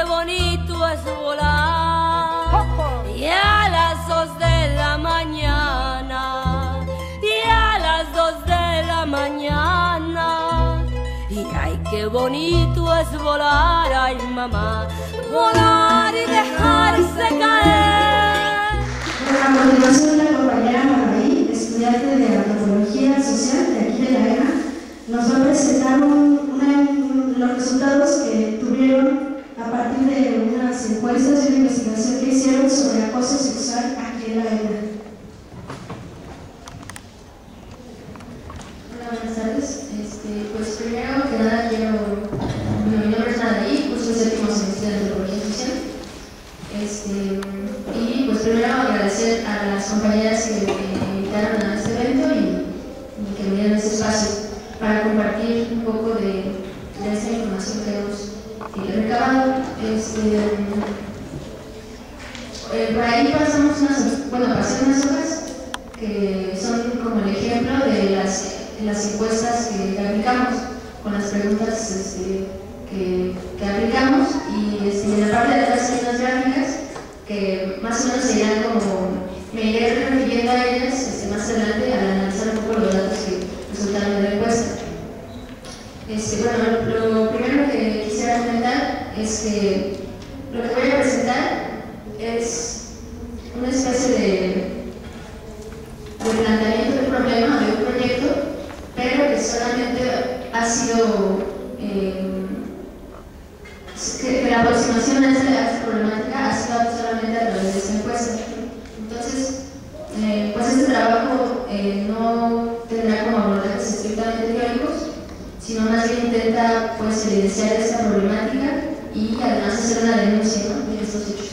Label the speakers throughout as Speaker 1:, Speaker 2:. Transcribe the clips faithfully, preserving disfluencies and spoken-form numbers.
Speaker 1: bonito es volar, y a las dos de la mañana, y a las dos de la mañana, y ay, qué bonito es volar, ay mamá, volar y dejarse caer.
Speaker 2: A continuación, la compañera Maraví, estudiante de Antropología Social de aquí de la E N A, nos va a presentar un, una, los resultados que tuvieron a partir de unas encuestas y una investigación que hicieron sobre acoso sexual aquí en la E N A.
Speaker 3: Hola, buenas tardes. Este, pues primero que nada quiero, mi nombre es Maraví, curso séptimo semestre de Antropología Social. Este, y pues primero agradecer a las compañeras que me invitaron a este evento y, y que me dieron este espacio para compartir un poco de, de esta información que hemos eh, recabado. Este, eh, por ahí pasamos unas, bueno, pasé unas hojas que son como el ejemplo de las, de las encuestas que, que aplicamos, con las preguntas este, que, que aplicamos, y este, en la parte de atrás hay unas gráficas que más o menos se irán como, me iré refiriendo a ellas este, más adelante al analizar un poco los datos que resultaron de la encuesta. Este, bueno, lo, lo primero que quisiera comentar es que lo que voy a presentar es una especie de, de planteamiento de un problema, de un proyecto, pero que solamente ha sido eh, que, que la aproximación a esta, a esta problemática ha sido solamente a través de esta encuesta. Entonces, eh, pues este trabajo eh, no tendrá como abordajes estrictamente teóricos, sino más bien intenta pues evidenciar esta problemática y además hacer una denuncia, ¿no?, de estos hechos.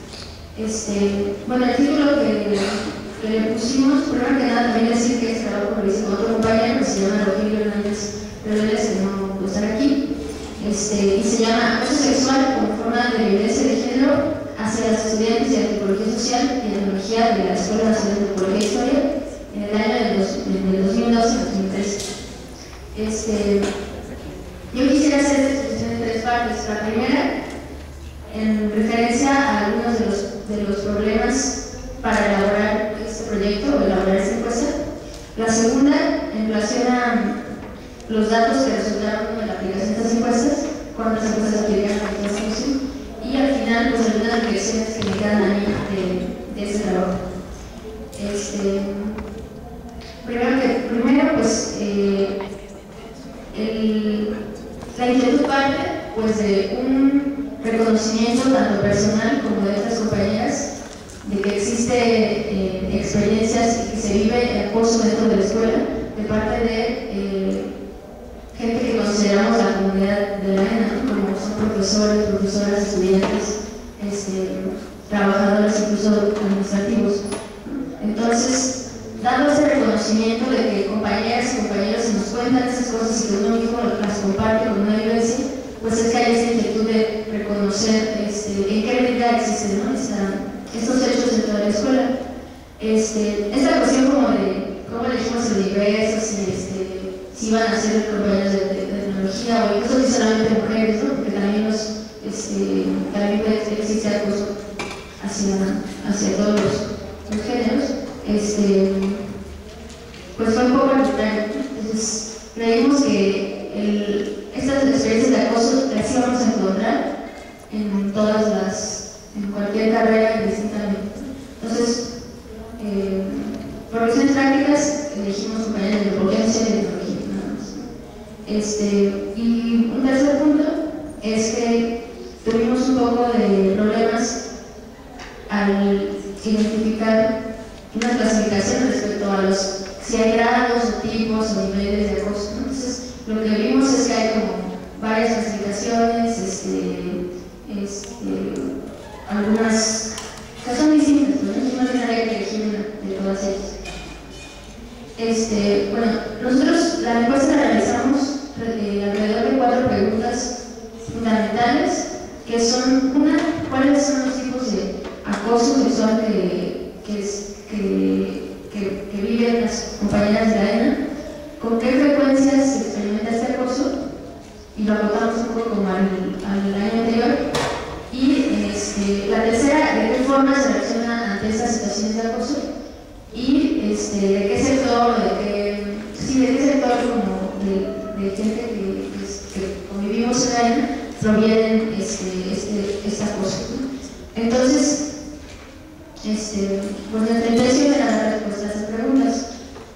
Speaker 3: Este, bueno, el título que, que le pusimos, primero que nada también decir que este trabajo lo hice con otro compañero que se llama Rogelio Hernández Reveles, que no puede estar aquí. Este, y se llama Acoso sexual como forma de violencia de género hacia las estudiantes de Antropología Social y Etnología de la Escuela Nacional de Antropología e Historia en el año del, dos, del dos mil doce a dos mil trece. Este, yo quisiera hacer esta exposición en tres partes. La primera, en referencia a algunos de los, de los problemas para elaborar este proyecto o elaborar esta encuesta. La segunda, en relación a los datos que resultaron de la aplicación de estas encuestas, cuántas encuestas aplicaron a esta solución, y al final, pues algunas reflexiones que me quedan a mí de, de este trabajo. Este, primero, que, primero, pues, eh, el, la inquietud parte pues, de un reconocimiento tanto personal como de otras compañeras de que existe eh, experiencias y que se vive acoso dentro de la escuela de parte de eh, gente que consideramos la comunidad de la E N A, como son profesores, profesoras, estudiantes, este, trabajadores, incluso administrativos. Entonces, dando ese reconocimiento de que compañeras y compañeros nos cuentan esas cosas y que uno mismo las comparte con una vivencia, pues es que hay esa inquietud de reconocer este, en qué medida existen, ¿no?, Esta, estos hechos dentro de la escuela. Este, esta cuestión como de cómo elegimos el ingreso, si, este, si iban a ser compañeros de, de, de tecnología o incluso si solamente mujeres, ¿no?, porque también, los, este, también existe acoso hacia, hacia todos los, los géneros. Este, pues fue un poco arbitrario. Entonces creímos que el, estas experiencias de acoso las íbamos a encontrar en todas las, en cualquier carrera indistintamente. Entonces, eh, por razones prácticas elegimos compañeras de antropología social y tecnología, nada más. Este, y un tercer punto es que tuvimos un poco de problemas al identificar una clasificación respecto a los si hay grados o tipos o niveles de acoso, ¿no? Entonces, lo que vimos es que hay como varias clasificaciones, este, este, algunas que son distintas, ¿no? Entonces, más bien había que elegir una de todas ellas. Este, bueno, nosotros la encuesta la realizamos eh, alrededor de cuatro preguntas fundamentales, que son una, ¿cuáles son los tipos de acoso sexual que, que es Que, que, que viven las compañeras de la E N A? ¿Con qué frecuencia se experimenta este acoso? Y lo acotamos un poco como al, al año anterior. ante estas situaciones de acoso y este, de qué sector, de qué, sí, de qué sector como de, de gente que, que convivimos en la isla provienen este, este, este acoso, ¿no? Entonces, este, pues la intención era dar respuesta a esas preguntas.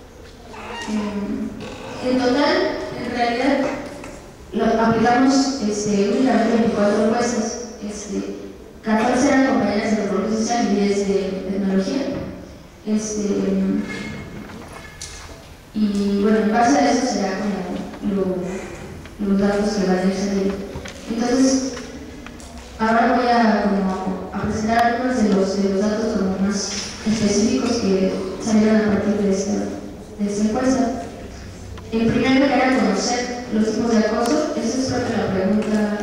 Speaker 3: Eh, en total, en realidad, lo, aplicamos este, únicamente veinticuatro encuestas, este, catorce eran compañeras de desarrollo social y diez de tecnología. Este, y bueno, en base a eso será como lo, los datos que van a ir saliendo. Entonces, ahora voy a, como, a presentar algunos de los, de los datos como más específicos que salieron a partir de esta, de esta encuesta. En primer lugar, era conocer los tipos de acoso. Esa es creo que la pregunta,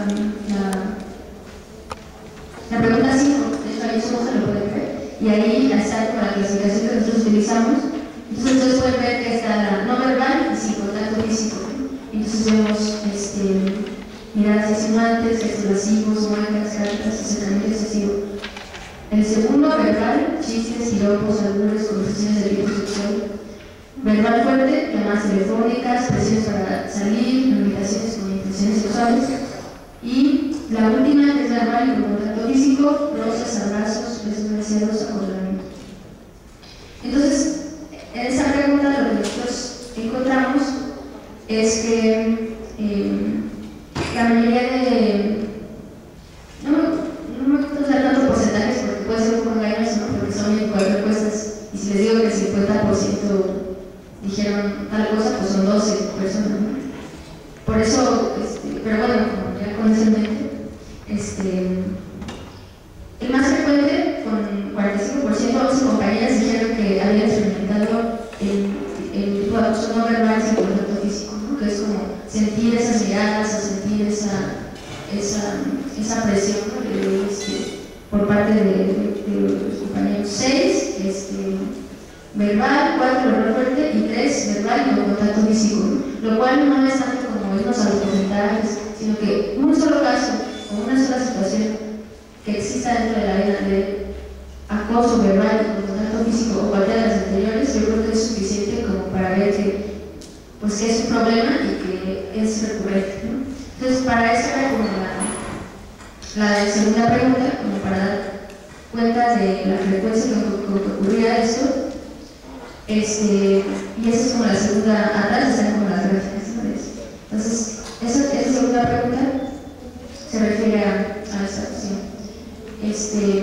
Speaker 3: la, la pregunta cinco, de hecho ahí somos, se lo pueden ver, y ahí está como la clasificación que nosotros utilizamos. Entonces ustedes pueden ver que está la no verbal y sin contacto físico. Entonces vemos este, miradas insinuantes, gestos lascivos, muecas, cartas, acercamiento excesivo. El segundo, verbal, chistes, piropos, albures, conversaciones de tipo sexual. Verbal fuerte, llamadas telefónicas, presiones para salir, invitaciones con intenciones sexuales. Y la última, que es verbal y con contacto físico, roces, abrazos, besos deseados, acordamiento. Entonces, en esta pregunta lo que nosotros encontramos es que eh, la mayoría de... No, no me gusta usar tanto porcentajes porque puede ser un poco engañoso, ¿no? Porque son veinticuatro encuestas y si les digo que el cincuenta por ciento dijeron tal cosa, pues son doce personas, ¿no? Por eso, este, pero bueno, como ya con eso en mente, este, el más frecuente, con cuarenta y cinco por ciento, once compañeras dijeron que habían experimentado el, el tipo de acoso no verbal sin contacto físico, ¿no? Que es como sentir esas miradas o sentir esa, esa, esa presión, ¿no? de, este, por parte de, de, de los compañeros. seis, este, verbal, cuatro, verbal fuerte y tres, verbal y con contacto físico, ¿no? Lo cual no es tanto como irnos a los porcentajes, sino que un solo caso o una sola situación que exista dentro de la vida de acoso verbal y con contacto físico o cualquiera de las anteriores, yo creo que es suficiente como para ver que, pues, que es un problema y que es recurrente, ¿no? Entonces, para eso era como la, la segunda pregunta, como para dar cuenta de la frecuencia con que ocurría esto. Este, y esa es como la segunda, atrás están como las gráficas, ¿sabes? Entonces, esa, esa segunda pregunta se refiere a, a esta cuestión. Este,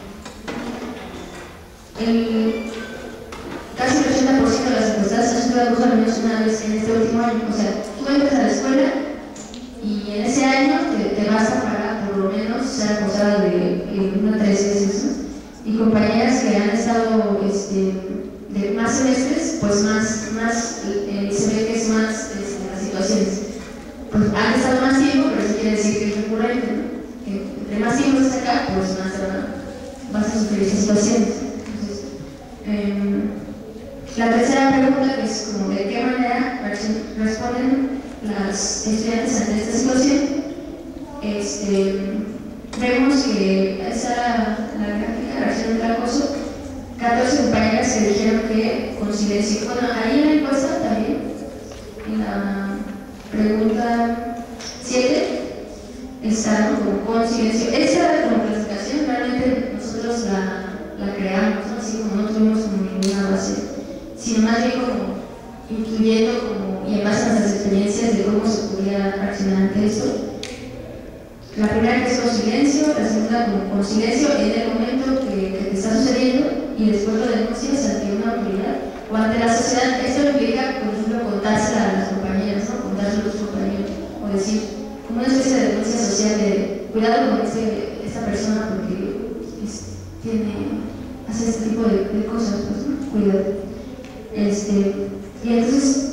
Speaker 3: el, casi el ochenta por ciento de las encuestadas han estudiado al menos una vez en este último año. O sea, tú entras a la escuela y en ese año te, te basta para por lo menos ser acosada de, de una o tres veces, ¿no? Y compañeras que han estado este, de más semestres, pues más, más eh, se ve que es más este, las situaciones. Pues han estado más tiempo, pero eso quiere decir que es recurrente, ¿no? Que entre más tiempo estás acá, pues más vas a sufrir esas situaciones. Entonces, eh, la tercera pregunta, que es como de qué manera responden las estudiantes ante esta situación, este, vemos que esa la gráfica reacción del acoso. catorce compañeras que dijeron que con silencio. Bueno, ahí en la encuesta también, en la pregunta siete, está como con silencio. Esa como clasificación realmente nosotros la, la creamos, ¿no? Así como no tuvimos como ninguna base, sino más bien como incluyendo como, y en base a nuestras experiencias de cómo se podía reaccionar ante esto. La primera que es con silencio, la segunda como con silencio en el momento que, que te está sucediendo y después lo denuncias ante una autoridad o ante la sociedad. Esto implica, por ejemplo, contársela a las compañeras, ¿no? Contárselo a los compañeros o decir, como una especie de denuncia social de cuidado con este, esta persona porque es, tiene, hace este tipo de, de cosas, pues, ¿no? Cuidado. Este, y entonces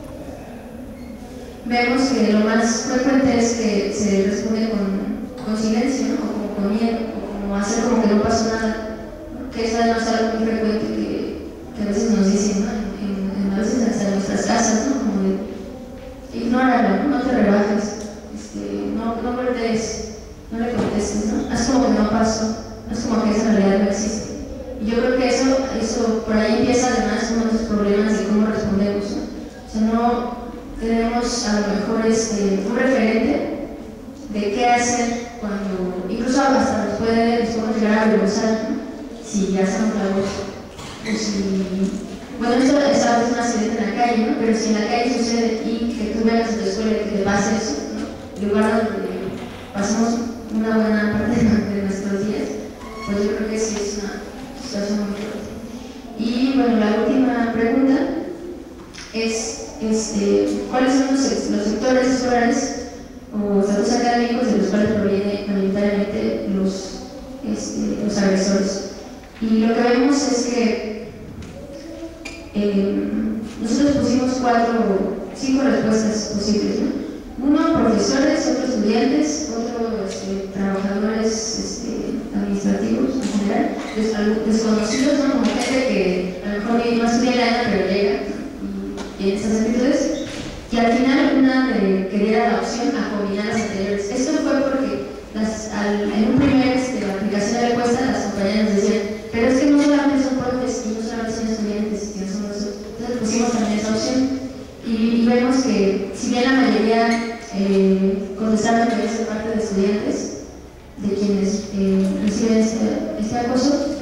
Speaker 3: vemos que lo más frecuente es que se responde con, con silencio, ¿no? O como con miedo, o como hacer como que no pasó nada, ¿no? Que es además algo muy frecuente que, que a veces nos dicen, ¿no? En, en, a veces hasta en nuestras casas, ¿no? Como de ignóralo, ¿no? No te rebajes, este, no, no voltees, no le contestes, ¿no? Haz como que no pasó, haz como que esa realidad no existe. Y yo creo que eso, eso por ahí empieza además uno de los problemas de cómo respondemos, ¿no? O sea, no tenemos a lo mejor este, un referente de qué hacer cuando, incluso hasta nos puede, nos podemos llegar a avergonzar, ¿no? Si ya hacemos la voz, o si, bueno, esto es a veces un accidente en la calle, ¿no? Pero si en la calle sucede y que tú veas en tu escuela que te pase eso, ¿no? En lugar donde pasamos una buena parte de nuestros días, pues yo creo que sí es una situación muy fuerte. Y bueno, la última pregunta es, este, ¿cuáles son los, los sectores escolares o estatus académicos de los cuales provienen mayoritariamente los, este, los agresores? Y lo que vemos es que eh, nosotros pusimos cuatro, cinco respuestas posibles, ¿no? Uno, profesores, otro, estudiantes, otro, este, trabajadores este, administrativos en general, des, desconocidos, ¿no? Como gente que a lo mejor no estudia nada, pero llega y tiene esas actitudes. Y al final, una de, que diera la opción a combinar las anteriores. Esto fue porque las, al, en un primer este, aplicación de la encuesta, las compañeras nos decían, pero es que no solamente son profes y no solamente son estudiantes, que no son nosotros. Entonces pusimos también esa opción. Y, y vemos que, si bien la mayoría eh, contestaron que es parte de estudiantes, de quienes eh, reciben este, este acoso,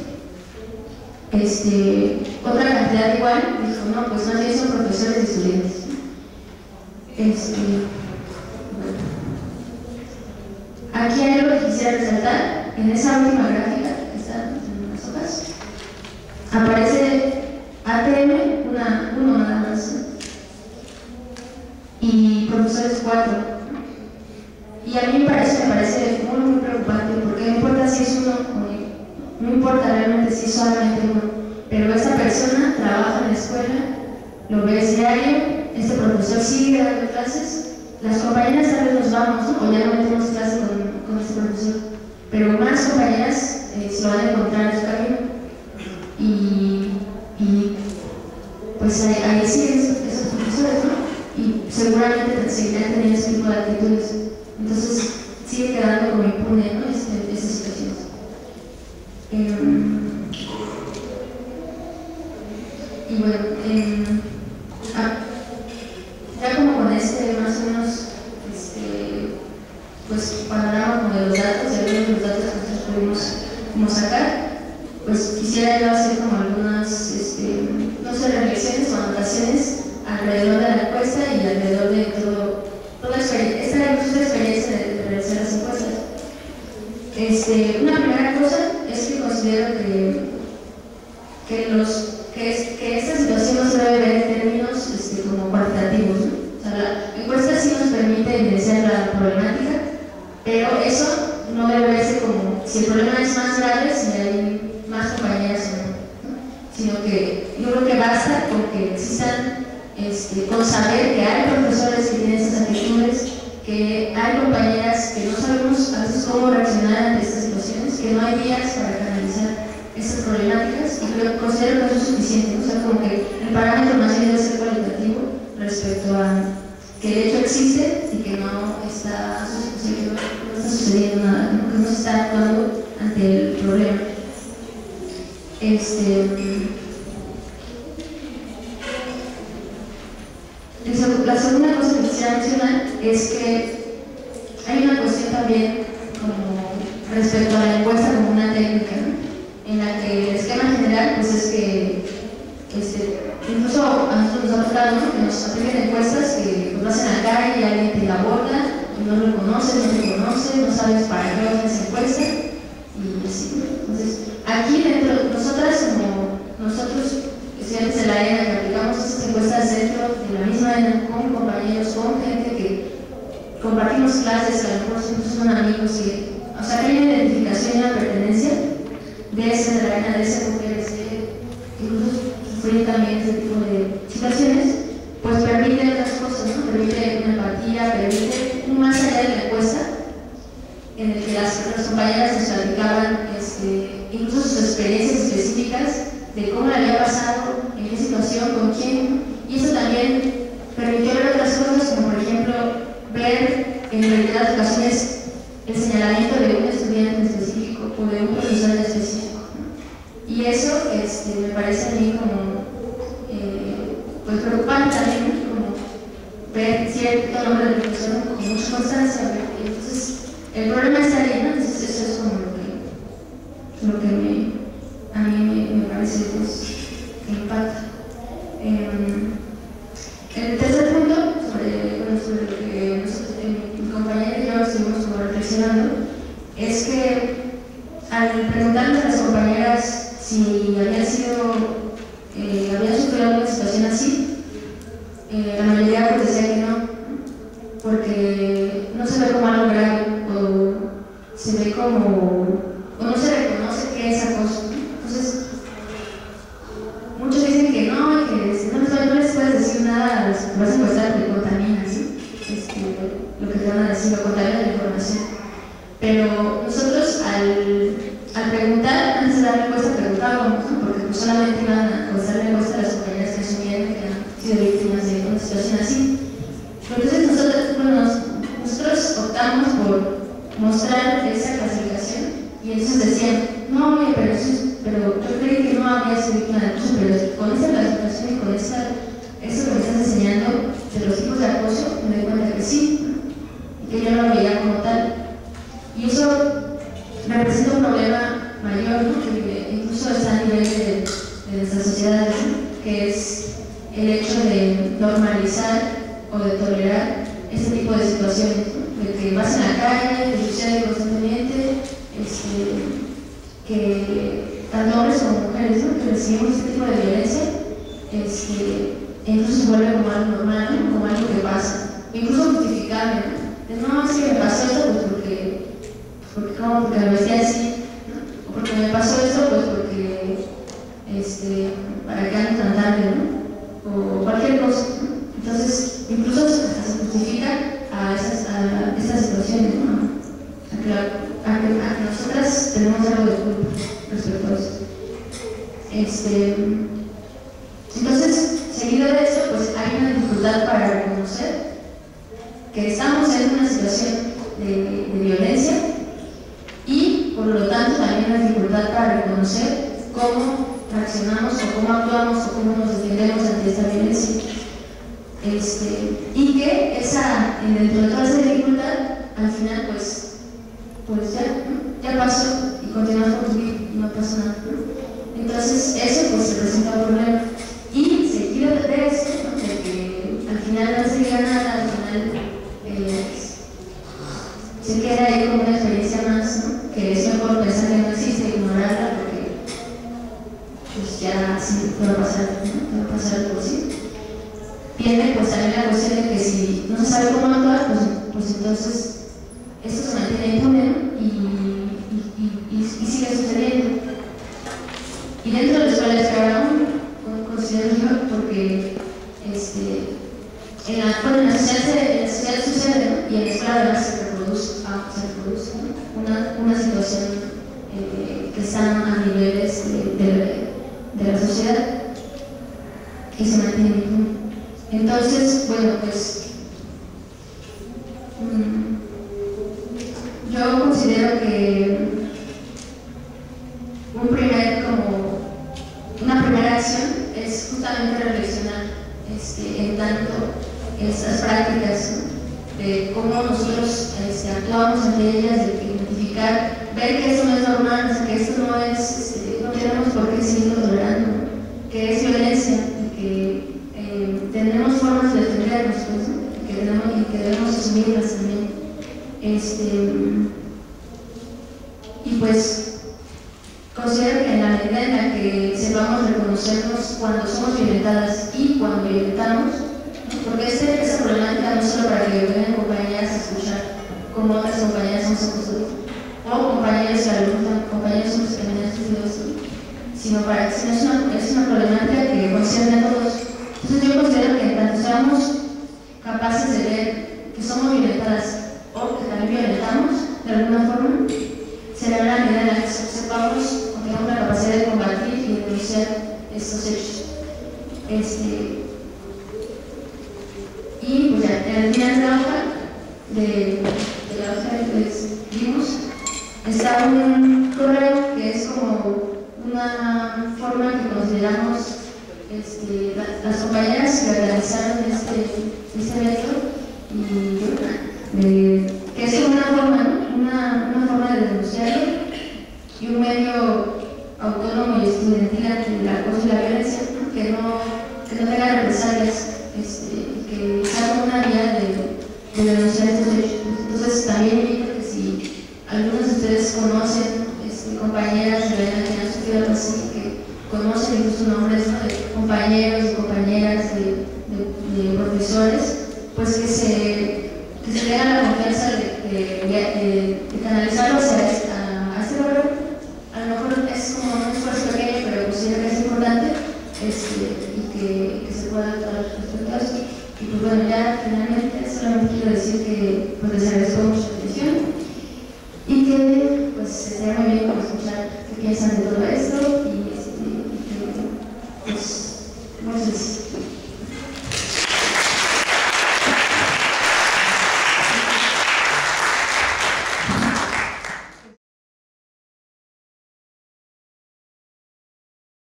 Speaker 3: este, otra cantidad igual dijo, no, pues más bien son profesores y estudiantes. Este, bueno. Aquí hay algo que quisiera resaltar. En esa última gráfica, que está en las hojas, aparece A T M, una, uno nada más, y profesores cuatro. Y a mí me parece, me parece muy, muy preocupante, porque no importa si es uno o no importa realmente si es solamente uno, pero esta persona trabaja en la escuela, lo ves diario, este profesor sigue dando clases, las compañeras tal vez nos vamos, ¿no? O ya no metemos clases con, con este profesor, pero más compañeras eh, se lo van a encontrar en su camino. Y, y pues ahí, ahí siguen esos, esos profesores, ¿no? Y seguramente seguirán teniendo ese tipo de actitudes. Entonces sigue quedando como impune, ¿no? Este, estas situaciones. Eh, y bueno, eh, ah, ya como con este más o menos este, pues panorama como de los datos y algunos de los datos que nosotros pudimos como sacar, pues quisiera yo hacer como algunas este, no sé, reflexiones o anotaciones alrededor de la encuesta y alrededor de todo, toda esta experiencia de, de realizar las encuestas. Este, una primera cosa es que considero que, que, los, que, es, que esta situación no se debe ver en términos este, como cuantitativos, ¿no? O sea, la encuesta sí nos permite evidenciar la problemática, pero eso no debe verse como si el problema es más grave, si hay más compañeras o no, ¿no? Sino que yo creo que basta con que existan Este, con saber que hay profesores que tienen esas actitudes, que hay compañeras que no sabemos a veces cómo reaccionar ante estas situaciones, que no hay vías para canalizar estas problemáticas, y creo, considero que eso es suficiente. O sea, como que el parámetro más bien debe ser cualitativo respecto a que el hecho existe y que no está, o sea, que no, no está sucediendo nada, ¿no? Que no se está actuando ante el problema. Este, La segunda cosa que quisiera mencionar es que hay una cuestión también como respecto a la encuesta como una técnica, ¿no? En la que el esquema general pues es que este, incluso a nosotros nos ha tocado, ¿no? Que nos apliquen encuestas que lo hacen a la calle y alguien te la aborda y no lo conoce, no te conoce, no sabes para qué va esa encuesta y así, ¿no? Entonces aquí dentro, nosotras como nosotros estudiantes de la ENA que aplicamos estas encuestas dentro de la misma ENA con compañeros, con gente que compartimos clases, que a lo mejor incluso son amigos, que, o sea, que hay una identificación y una pertenencia de ese de la ENA, de ese mujeres que incluso sufrir también ese tipo de situaciones, pues permite otras cosas, ¿no? Permite una empatía, permite un más allá de la encuesta, en el que las, las compañeras nos platicaban este, incluso sus experiencias específicas de cómo le había pasado, en qué situación, con quién, y eso también permitió ver otras cosas, como por ejemplo ver en determinadas ocasiones el señalamiento de un estudiante en específico o de un profesor en específico, ¿no? Y eso parte también, ¿no? Como ver cierto nombre de profesión con mucha constancia, ¿verdad? Y entonces el problema está ahí, ¿no? Entonces eso es como lo que, lo que me, a mí me, me parece pues, que impacta. Eh, el tercer punto, sobre, bueno, sobre lo que nosotros, eh, mi compañera y yo estuvimos como reflexionando, es que al preguntarle a las compañeras si habían sido, eh, habían sufrido una situación así, eh, la mayoría pues decía que no, porque no se ve como algo grave o se ve como, o no se reconoce que es acoso. Entonces, muchos dicen que no, y que no les, no les puedes decir nada, vas a encuestar que contaminas, ¿sí? Este, lo que te van a decir, lo contrario de la información. Pero nosotros al, al preguntar, antes de dar la encuesta preguntábamos, ¿no? Porque pues solamente iban a contestar la encuesta a las compañeras que asumían que han sido víctimas de una situación así. Entonces nosotros, bueno, nos, nosotros optamos por mostrar esa clasificación y ellos decían, no, oye, pero, eso, pero yo creí que no había sido víctima de acoso, pero con esa clasificación y con esa, eso que me estás enseñando de los tipos de acoso, me doy cuenta que sí, y que yo no lo veía como tal. Y eso representa un problema mayor, ¿no? Que incluso está a nivel de, de nuestras sociedades, ¿no? Que es el hecho de normalizar o de tolerar este tipo de situaciones, ¿no? De que vas en la calle, que sucede constantemente, este, que tanto hombres como mujeres, ¿no? Que recibimos este tipo de violencia, este, incluso se vuelve como algo normal, ¿no? Como algo que pasa, incluso justificable, ¿no? No, es que me pasó esto pues porque porque como porque me vestía así, ¿no? O porque me pasó esto, pues porque este, para que ande tan tarde, ¿no? O cualquier cosa, ¿no? Entonces, incluso hasta se justifica a, esas, a estas situaciones, ¿no? A que, a, que, a que nosotras tenemos algo de culpa respecto a eso. Este, entonces, seguido de eso, pues hay una dificultad para reconocer que estamos en una situación de, de violencia. Y, por lo tanto, también una dificultad para reconocer cómo reaccionamos o cómo actuamos o cómo nos defendemos ante esta violencia. Este, y que esa, dentro de toda esa dificultad, al final, pues, pues ya, ya pasó y continuas con tu vida y no pasó nada, ¿no? Entonces, eso pues se presenta un problema. Y seguido de eso, ¿no? De que al final no se diga nada, al final eh, se queda ahí como una experiencia más, ¿no? Que es mejor pensar que no existe, ignorarla, porque pues ya sí, puede pasar, ¿no? Puede pasar por sí. Viene pues también la cuestión de que si no se sabe cómo actuar, pues, pues entonces esto se mantiene impune, ¿no? y, y, y, y, y sigue sucediendo. Y dentro de la escuela es peor aún, considero yo, porque este, en la, bueno, en la sociedad, en la sociedad sucede, ¿no? Y en la escuela además se reproduce, ah, se reproduce, ¿no? una, una situación eh, que está a niveles de, de, de la sociedad que se mantiene impune. Entonces, bueno, pues mmm, yo considero que un primer, como una primera acción es justamente reflexionar este, en tanto estas prácticas, ¿no? De cómo nosotros este, actuamos ante ellas, de que identificar, ver que esto no es normal, o sea, que esto no es, este, no tenemos por qué seguirlo tolerando, ¿no? Que es violencia y que eh, tenemos formas de defendernos, pues, ¿no? que, tenemos, y que debemos asumirlas también. Este, y pues considero que en la medida en la que sepamos reconocernos cuando somos violentadas y cuando violentamos, ¿no? Porque este, esa problemática no es solo para que vengan compañeras a escuchar como otras compañeras somos acosadas, o compañeros que alumnos, compañeros somos feministas, sino para que es una, es una problemática que concierne a todos. Entonces yo considero que tanto seamos capaces de ver que somos violentadas o que también violentamos de alguna forma, será la medida en la que sepamos o tengamos la capacidad de combatir y denunciar estos hechos. Este, y pues ya, en el final de la hoja, de, de la hoja que escribimos, está un correo que es como una forma que consideramos este, la, las compañeras que organizaron este, este evento y yo, eh, que es una forma, ¿no? una, una forma de denunciarlo y un medio autónomo y estudiantil ante el acoso y la violencia, ¿no? que, no, que no tenga represalias, este, que sea como una vía de, de denunciar estos hechos. Entonces también invito que si algunos de ustedes conocen este, compañeras de la que han sufrido algo así, que conocen incluso nombres, ¿no? de compañeros y compañeras, de, de, de profesores, pues que se, que se tengan la confianza de, de, de, de canalizarlo hacia esta, a este valor. A lo mejor es como un esfuerzo pequeño, pero considero que es importante este, y que, que se pueda actuar respecto a esto. Y pues bueno, ya finalmente solamente quiero decir que pues les agradezco mucho la atención y que pues estaría muy bien escuchar qué piensan de todo esto y, este, y que pues muchas gracias.